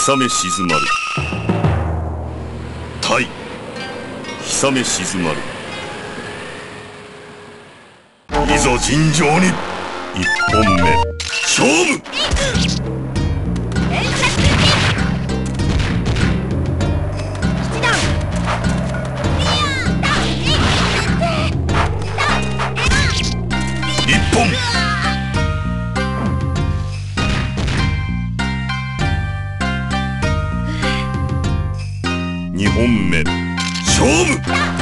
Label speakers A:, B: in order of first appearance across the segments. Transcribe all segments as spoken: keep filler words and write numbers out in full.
A: 久め静まる。対久め静まる。いざ尋常に一本目勝負。一本二本目勝負。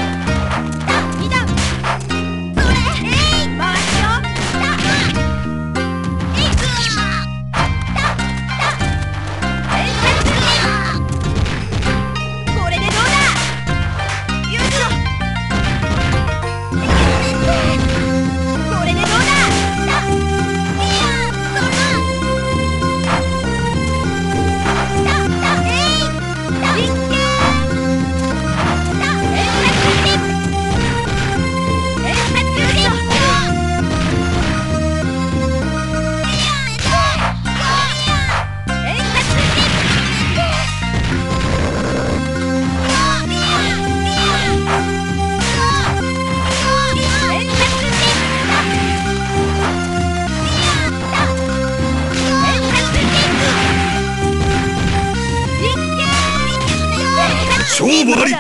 A: 勝負あり。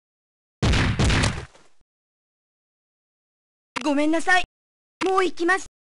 B: ごめんなさい。もう行きます。